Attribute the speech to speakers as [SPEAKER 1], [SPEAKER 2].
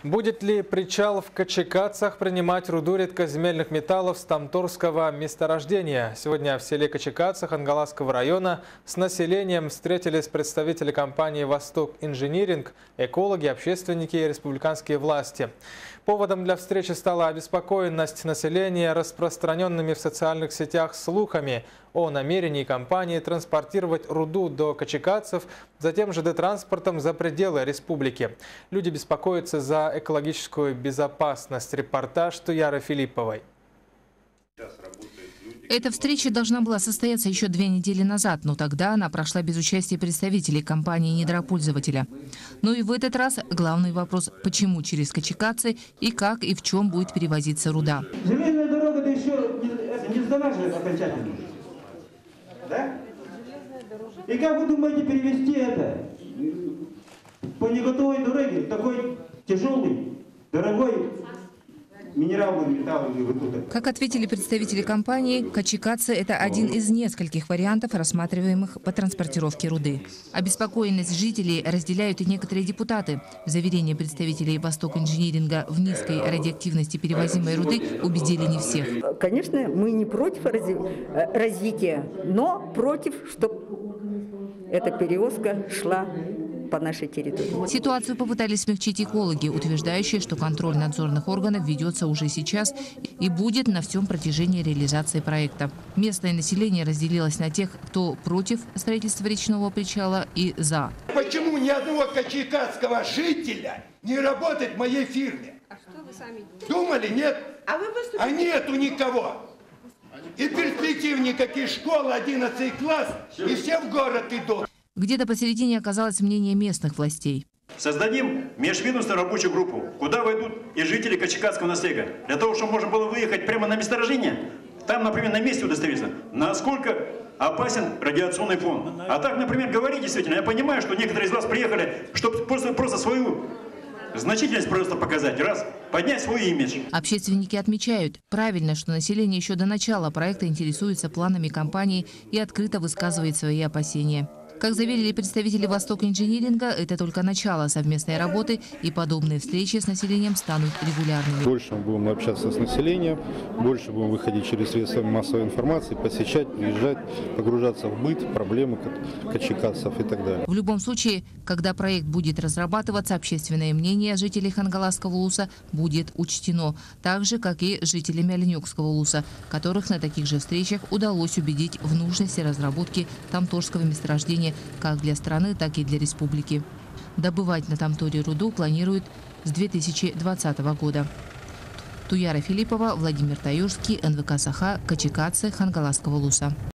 [SPEAKER 1] Будет ли причал в Кочекацах принимать руду редкоземельных металлов с тамторского месторождения? Сегодня в селе Кочекацах Ангаласского района с населением встретились представители компании «Восток Инжиниринг», экологи, общественники и республиканские власти. Поводом для встречи стала обеспокоенность населения распространенными в социальных сетях слухами о намерении компании транспортировать руду до Кочекацев, затем ЖД-транспортом за пределы республики. Люди беспокоятся за экологическую безопасность. Репортаж Туяры Филипповой.
[SPEAKER 2] Эта встреча должна была состояться еще 2 недели назад, но тогда она прошла без участия представителей компании-недропользователя. Но и в этот раз главный вопрос – почему через Кочекацы и как и в чем будет перевозиться руда.
[SPEAKER 3] Железная дорога-то еще не сдана же окончательно. Да? И как вы думаете перевезти это по неготовой дороге, такой тяжелый, дорогой минеральный металл?
[SPEAKER 2] Как ответили представители компании, Кочекацы – это один из нескольких вариантов, рассматриваемых по транспортировке руды. Обеспокоенность жителей разделяют и некоторые депутаты. В заверении представителей «Восток Инжиниринга» в низкой радиоактивности перевозимой руды убедили не всех.
[SPEAKER 4] Конечно, мы не против развития, но против, чтобы эта перевозка шла по нашей территории.
[SPEAKER 2] Ситуацию попытались смягчить экологи, утверждающие, что контроль надзорных органов ведется уже сейчас и будет на всем протяжении реализации проекта. Местное население разделилось на тех, кто против строительства речного причала, и за.
[SPEAKER 5] Почему ни одного кочекацкого жителя не работает в моей фирме?
[SPEAKER 6] А что вы сами
[SPEAKER 5] думали? Нет?
[SPEAKER 6] А
[SPEAKER 5] нету никого. И перспектив никаких, школ 11 класс, и все в город идут.
[SPEAKER 2] Где-то посередине оказалось мнение местных властей.
[SPEAKER 7] Создадим межведомственную рабочую группу, куда войдут и жители Кочекацкого населения, для того, чтобы можно было выехать прямо на месторождение, там, например, на месте удостовериться, насколько опасен радиационный фон. А так, например, говорить действительно, я понимаю, что некоторые из вас приехали, чтобы просто свою значительность просто показать, раз, поднять свой имидж.
[SPEAKER 2] Общественники отмечают, правильно, что население еще до начала проекта интересуется планами компании и открыто высказывает свои опасения. Как заверили представители «Восток Инжиниринга», это только начало совместной работы, и подобные встречи с населением станут регулярными.
[SPEAKER 8] Больше мы будем общаться с населением, больше будем выходить через средства массовой информации, посещать, приезжать, погружаться в быт, проблемы кочекадцев и так далее.
[SPEAKER 2] В любом случае, когда проект будет разрабатываться, общественное мнение жителей Хангаласского улуса будет учтено, так же, как и жителями Оленёкского улуса, которых на таких же встречах удалось убедить в нужности разработки тамторского месторождения как для страны, так и для республики. Добывать на Тамторе руду планируют с 2020 года. Туяра Филиппова, Владимир Таюрский, НВК Саха, Кочекацы, Хангаласского улуса.